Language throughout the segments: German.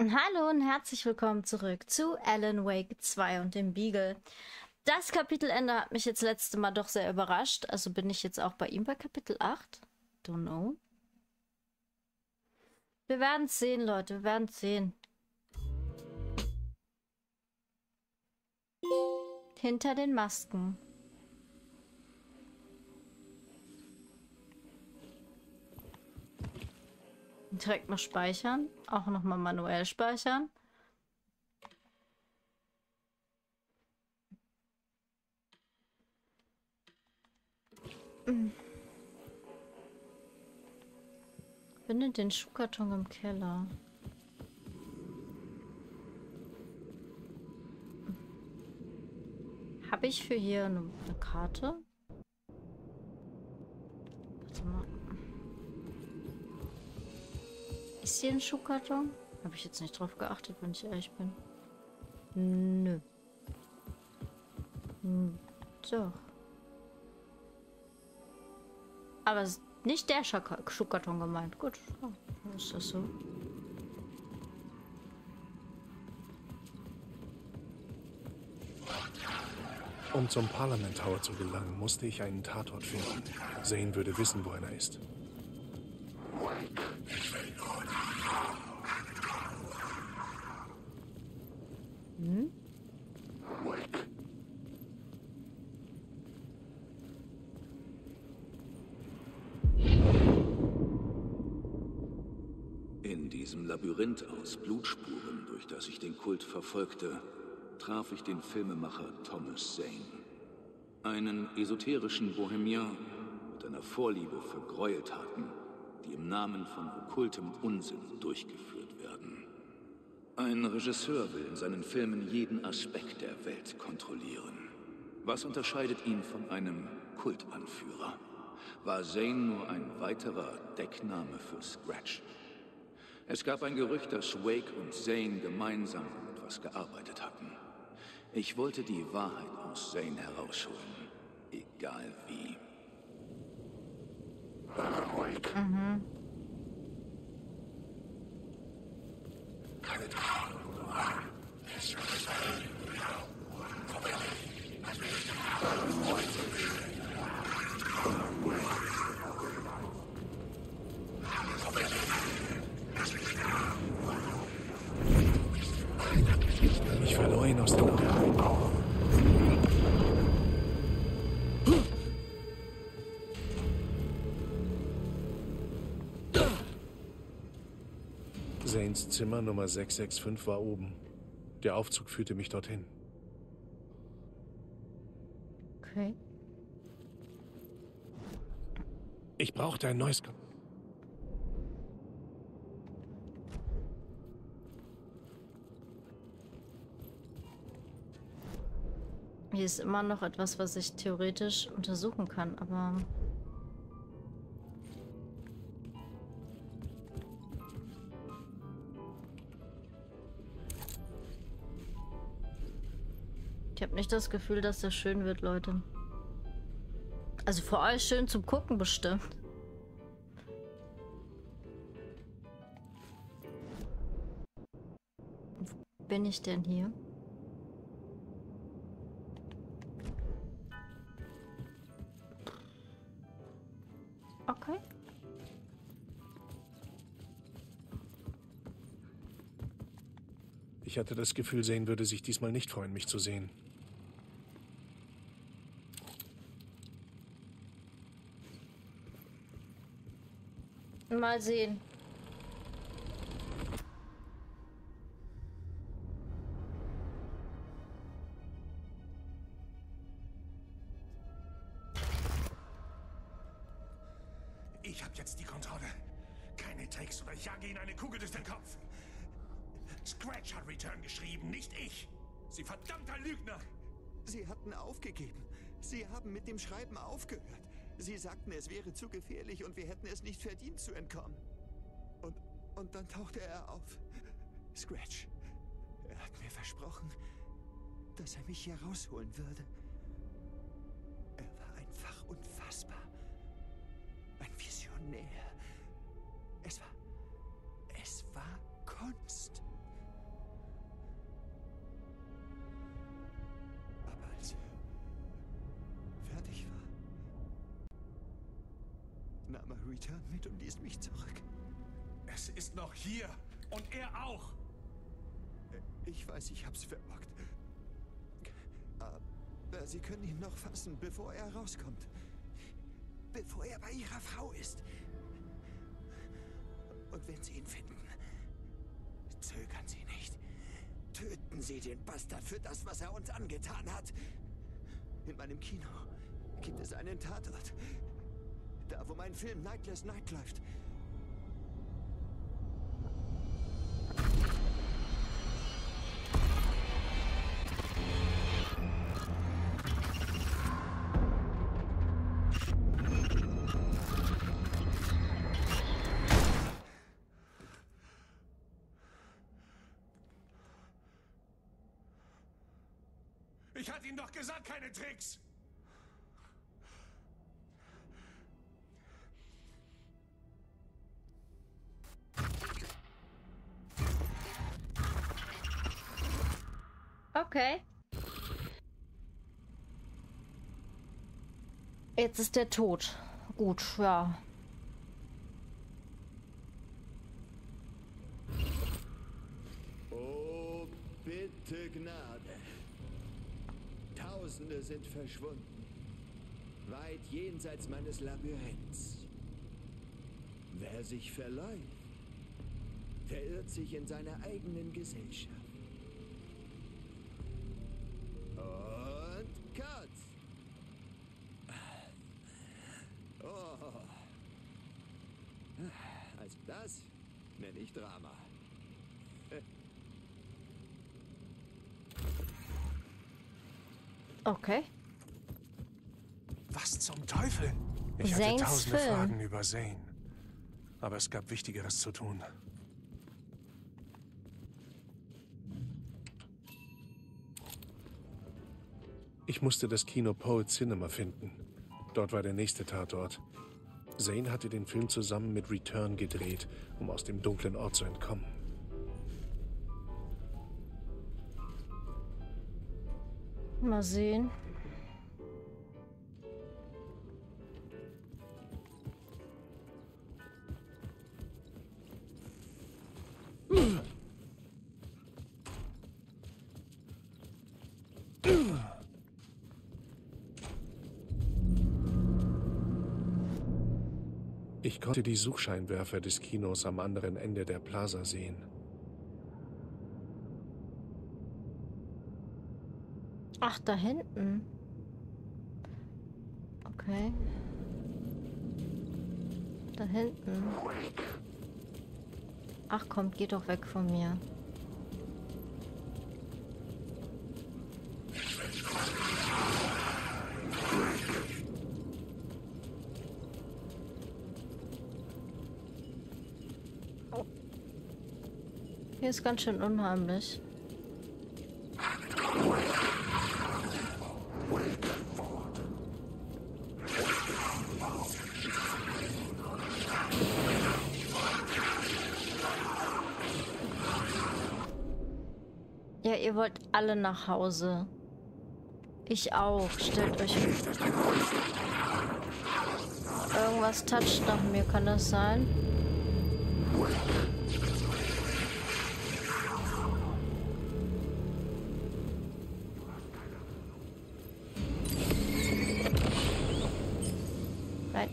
Hallo und herzlich willkommen zurück zu Alan Wake 2 und dem Beagle. Das Kapitelende hat mich jetzt letzte Mal doch sehr überrascht. Also bin ich jetzt auch bei ihm bei Kapitel 8? Don't know. Wir werden es sehen, Leute. Wir werden es sehen. Hinter den Masken. Direkt noch speichern. Auch nochmal manuell speichern. Finde den Schuhkarton im Keller. Habe ich für hier eine Karte? Warte mal. Ist hier ein Schuhkarton? Habe ich jetzt nicht drauf geachtet, wenn ich ehrlich bin. Nö. Doch. Aber es ist nicht der Schuhkarton gemeint. Gut, dann ist das so. Um zum Parliament Tower zu gelangen, musste ich einen Tatort finden. Zane würde wissen, wo einer ist. In diesem Labyrinth aus Blutspuren, durch das ich den Kult verfolgte, traf ich den Filmemacher Thomas Zane. Einen esoterischen Bohemian mit einer Vorliebe für Gräueltaten, die im Namen von okkultem Unsinn durchgeführt werden. Ein Regisseur will in seinen Filmen jeden Aspekt der Welt kontrollieren. Was unterscheidet ihn von einem Kultanführer? War Zane nur ein weiterer Deckname für Scratch? Es gab ein Gerücht, dass Wake und Zane gemeinsam an etwas gearbeitet hatten. Ich wollte die Wahrheit aus Zane herausholen, egal wie. Ich verlor ihn aus den Augen. Zanes Zimmer Nummer 665 war oben. Der Aufzug führte mich dorthin. Okay. Ich brauchte ein neues... Hier ist immer noch etwas, was ich theoretisch untersuchen kann, aber... Ich habe nicht das Gefühl, dass das schön wird, Leute. Also für euch schön zum Gucken bestimmt. Wo bin ich denn hier? Okay. Ich hatte das Gefühl, Zane würde sich diesmal nicht freuen, mich zu sehen. Mal sehen. Ich habe jetzt die Kontrolle. Keine Tricks oder ich jage Ihnen eine Kugel durch den Kopf. Scratch hat Return geschrieben, nicht ich. Sie verdammter Lügner! Sie hatten aufgegeben. Sie haben mit dem Schreiben aufgehört. Sie sagten, es wäre zu gefährlich und wir hätten es nicht verdient zu entkommen. Und dann tauchte er auf. Scratch. Er hat mir versprochen, dass er mich hier rausholen würde. Er war einfach unfassbar. Ein Visionär. Es war Kunst. mal Return mit und ließ mich zurück. Es ist noch hier. Und er auch. Ich weiß, ich hab's verbockt. Aber Sie können ihn noch fassen, bevor er rauskommt. Bevor er bei Ihrer Frau ist. Und wenn Sie ihn finden, zögern Sie nicht. Töten Sie den Bastard für das, was er uns angetan hat. In meinem Kino gibt es einen Tatort. Da, wo mein Film Nightless Night läuft. Ich hatte Ihnen doch gesagt, keine Tricks. Okay. Jetzt ist der tot. Gut, ja. Oh, bitte Gnade. Tausende sind verschwunden. Weit jenseits meines Labyrinths. Wer sich verläuft, verirrt sich in seiner eigenen Gesellschaft. Und Cut! Oh. Also das nenne ich Drama. Okay. Was zum Teufel? Ich hatte Zanes tausende Film. Fragen über Zane. Aber es gab Wichtigeres zu tun. Ich musste das Kino Poet Cinema finden. Dort war der nächste Tatort. Zane hatte den Film zusammen mit Return gedreht, um aus dem dunklen Ort zu entkommen. Mal sehen. Ich konnte die Suchscheinwerfer des Kinos am anderen Ende der Plaza sehen. Ach, da hinten. Okay. Da hinten. Ach komm, geh doch weg von mir. Oh. Hier ist ganz schön unheimlich. Ja, ihr wollt alle nach Hause. Ich auch. Stellt euch... Irgendwas toucht nach mir, kann das sein? Nein.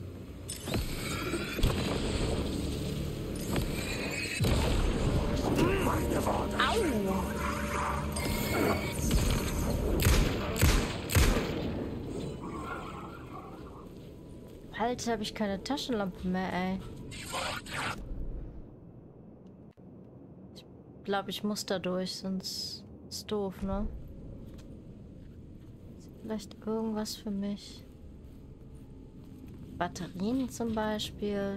Au! Alter, habe ich keine Taschenlampe mehr, ey. Ich glaube, ich muss da durch, sonst ist doof, ne? Ist vielleicht irgendwas für mich. Batterien zum Beispiel.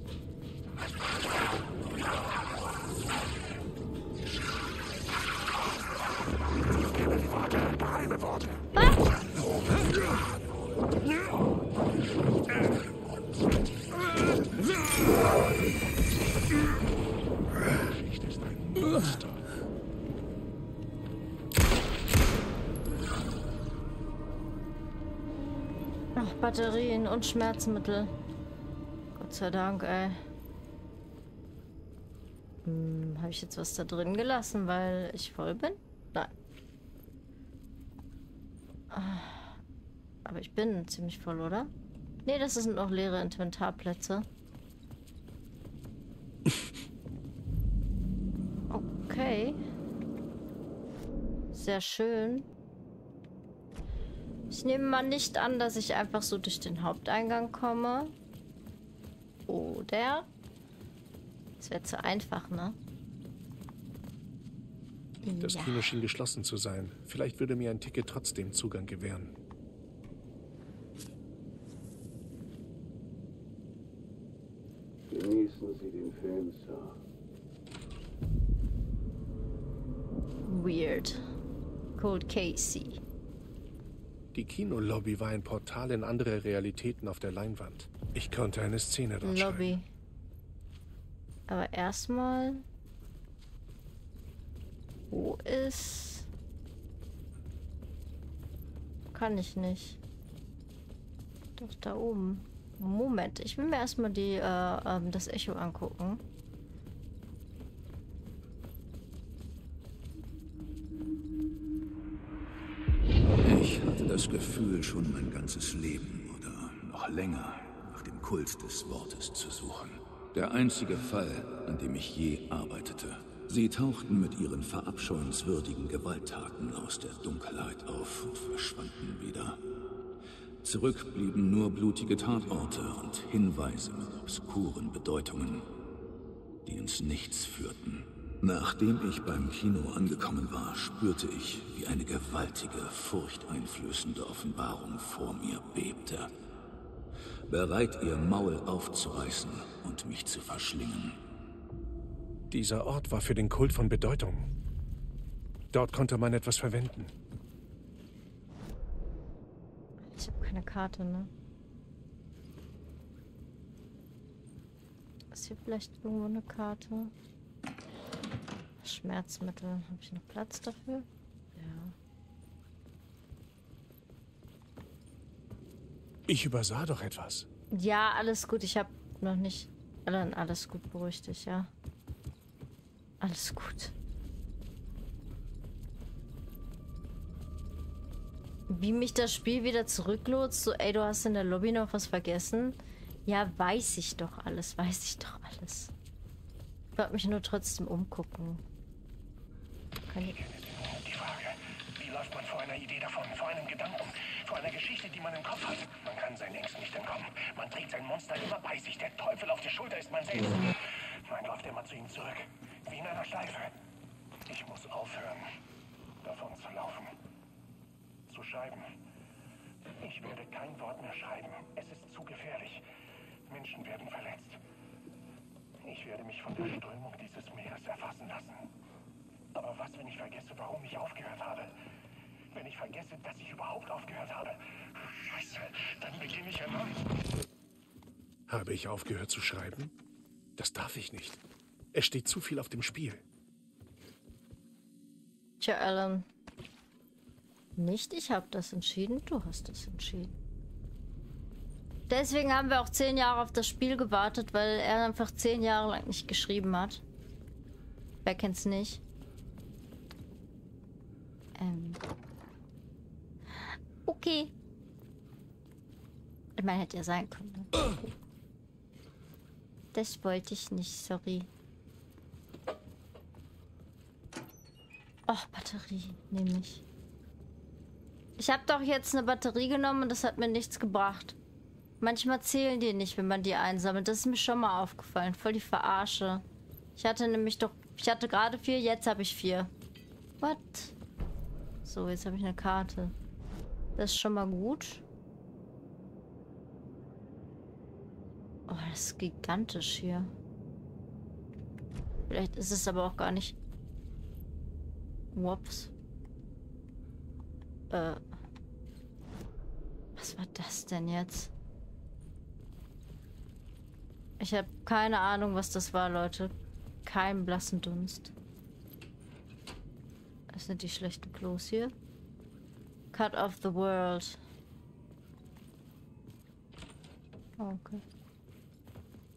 Geheime Worte. Licht ist ein Monster. Ach, Batterien und Schmerzmittel. Gott sei Dank, ey. Habe ich jetzt was da drin gelassen, weil ich voll bin? Nein. Aber ich bin ziemlich voll, oder? Nee, das sind noch leere Inventarplätze. Okay. Sehr schön. Ich nehme mal nicht an, dass ich einfach so durch den Haupteingang komme. Oder? Das wäre zu einfach, ne? Das Kino schien geschlossen zu sein. Vielleicht würde mir ein Ticket trotzdem Zugang gewähren. Genießen Sie den Film, Sir. Weird. Cold Casey. Die Kinolobby war ein Portal in andere Realitäten auf der Leinwand. Ich konnte eine Szene dort Lobby. schreiben. Aber erstmal... Wo ist... Kann ich nicht. Doch da oben. Moment, ich will mir erstmal das Echo angucken. Ich hatte das Gefühl, schon mein ganzes Leben oder noch länger nach dem Kult des Wortes zu suchen. Der einzige Fall, an dem ich je arbeitete. Sie tauchten mit ihren verabscheuenswürdigen Gewalttaten aus der Dunkelheit auf und verschwanden wieder. Zurück blieben nur blutige Tatorte und Hinweise mit obskuren Bedeutungen, die ins Nichts führten. Nachdem ich beim Kino angekommen war, spürte ich, wie eine gewaltige, furchteinflößende Offenbarung vor mir bebte. Bereit, ihr Maul aufzureißen und mich zu verschlingen. Dieser Ort war für den Kult von Bedeutung. Dort konnte man etwas verwenden. Ich habe keine Karte, ne? Ist hier vielleicht irgendwo eine Karte? Schmerzmittel. Habe ich noch Platz dafür? Ja. Ich übersah doch etwas. Ja, alles gut. Ich habe noch nicht... Alles gut, beruhig dich, ja. Alles gut. Wie mich das Spiel wieder zurücklotst, so, ey, du hast in der Lobby noch was vergessen. Ja, weiß ich doch alles, Ich wollte mich nur trotzdem umgucken. Die Frage, wie läuft man vor einer Idee davon, vor einem Gedanken, vor einer Geschichte, die man im Kopf hat? Man kann seinen Ängsten nicht entkommen. Man trägt sein Monster immer bei sich. Der Teufel auf der Schulter ist man selbst. Man läuft immer zu ihm zurück, wie in einer Schleife. Ich muss aufhören, davon zu laufen. Zu schreiben. Ich werde kein Wort mehr schreiben. Es ist zu gefährlich. Menschen werden verletzt. Ich werde mich von der Strömung dieses Meeres erfassen lassen. Aber was, wenn ich vergesse, warum ich aufgehört habe? Wenn ich vergesse, dass ich überhaupt aufgehört habe? Scheiße, dann beginne ich erneut. Habe ich aufgehört zu schreiben? Das darf ich nicht. Es steht zu viel auf dem Spiel. Tja, Alan. Nicht ich habe das entschieden, du hast das entschieden. Deswegen haben wir auch 10 Jahre auf das Spiel gewartet, weil er einfach 10 Jahre lang nicht geschrieben hat. Wer kennt's nicht? Okay. Ich meine, hätte ja sein können. Ne? Das wollte ich nicht, sorry. Ach, Batterie nehme ich. Ich habe doch jetzt eine Batterie genommen und das hat mir nichts gebracht. Manchmal zählen die nicht, wenn man die einsammelt. Das ist mir schon mal aufgefallen. Voll die Verarsche. Ich hatte nämlich doch... Ich hatte gerade 4, jetzt habe ich 4. What? So, jetzt habe ich eine Karte. Das ist schon mal gut. Oh, das ist gigantisch hier. Vielleicht ist es aber auch gar nicht... Whoops. Was war das denn jetzt? Ich habe keine Ahnung, was das war, Leute. Kein blassen Dunst. Das sind die schlechten Klos hier. Cut off the world. Oh, okay.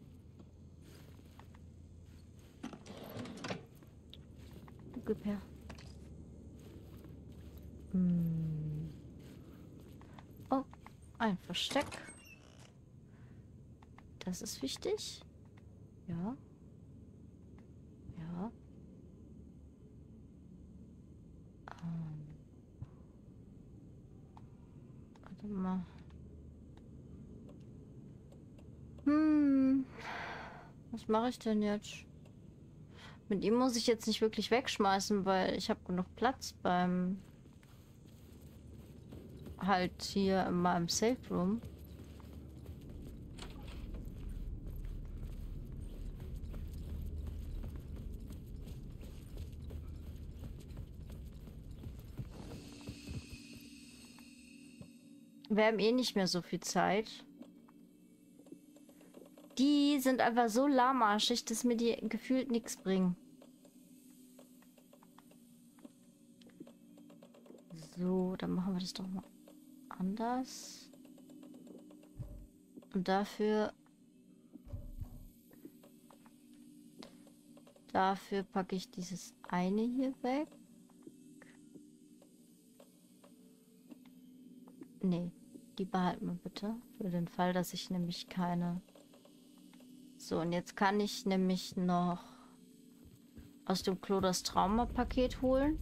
gib her. Oh, ein Versteck. Das ist wichtig. Ja. Ja. Warte mal. Was mache ich denn jetzt? Mit ihm muss ich jetzt nicht wirklich wegschmeißen, weil ich habe genug Platz beim halt hier in meinem Safe Room. Wir haben eh nicht mehr so viel Zeit. Die sind einfach so lahmarschig, dass mir die gefühlt nichts bringen. So, dann machen wir das doch mal anders. Und dafür packe ich dieses eine hier weg. Nee, die behalten wir bitte. Für den Fall, dass ich nämlich keine... So, und jetzt kann ich nämlich noch aus dem Klo das Trauma-Paket holen.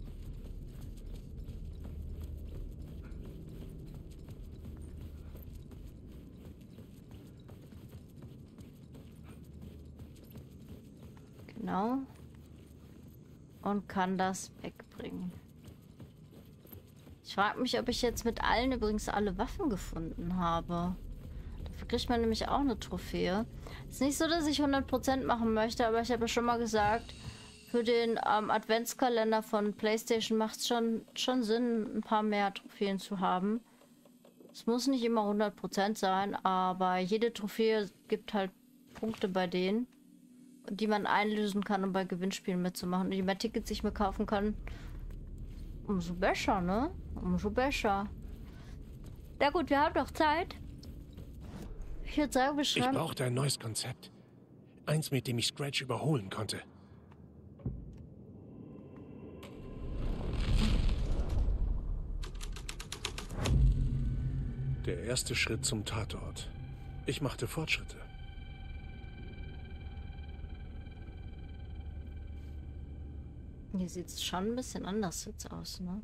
Genau. Und kann das wegbringen. Ich frage mich, ob ich jetzt mit allen übrigens alle Waffen gefunden habe. Dafür kriegt man nämlich auch eine Trophäe. Ist nicht so, dass ich 100% machen möchte, aber ich habe ja schon mal gesagt, für den Adventskalender von PlayStation macht es schon Sinn, ein paar mehr Trophäen zu haben. Es muss nicht immer 100% sein, aber jede Trophäe gibt halt Punkte bei denen, die man einlösen kann, um bei Gewinnspielen mitzumachen. Und je mehr Tickets ich mir kaufen kann, umso besser, ne? Umso besser. Ja gut, wir haben noch Zeit. Ich würde sagen, wir schreiben... Ich brauchte ein neues Konzept. Eins, mit dem ich Scratch überholen konnte. Der erste Schritt zum Tatort. Ich machte Fortschritte. Hier sieht es schon ein bisschen anders jetzt aus, ne?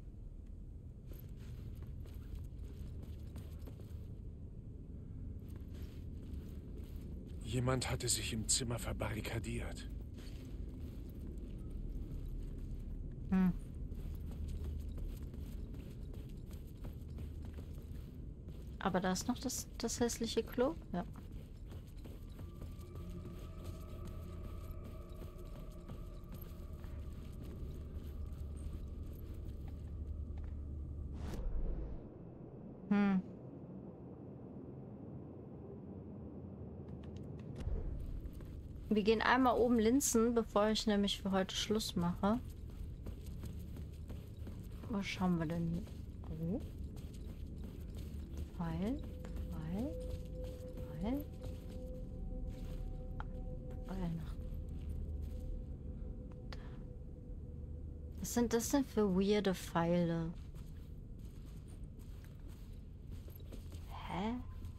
Jemand hatte sich im Zimmer verbarrikadiert. Aber da ist noch das hässliche Klo? Ja. Wir gehen einmal oben linsen, bevor ich nämlich für heute Schluss mache. Was schauen wir denn hier? Oh. Pfeil. Nach. Was sind das denn für weirde Pfeile? Hä?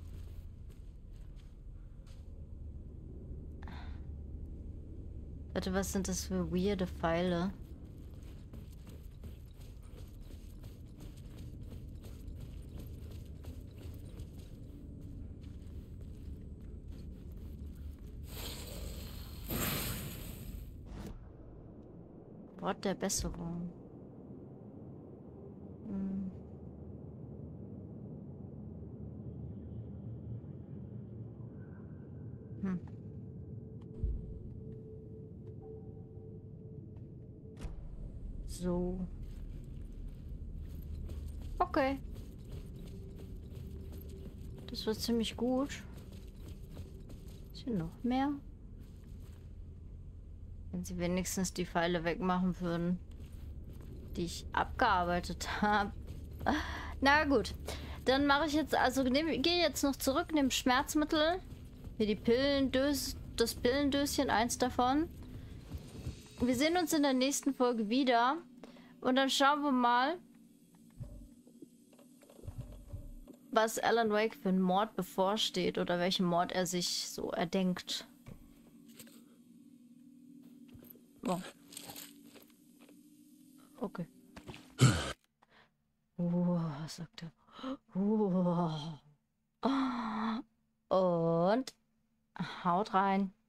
Warte, was sind das für weirde Pfeile? Wort der Besserung. So. Okay. Das war ziemlich gut. Ist hier noch mehr? Wenn sie wenigstens die Pfeile wegmachen würden, die ich abgearbeitet habe. Na gut. Dann mache ich jetzt, also gehe jetzt noch zurück, nehme Schmerzmittel. Hier die Pillendöschen, das Pillendöschen, eins davon. wir sehen uns in der nächsten Folge wieder. Und dann schauen wir mal, was Alan Wake für einen Mord bevorsteht oder welchen Mord er sich so erdenkt. Oh. Okay. Was sagt er? Und haut rein.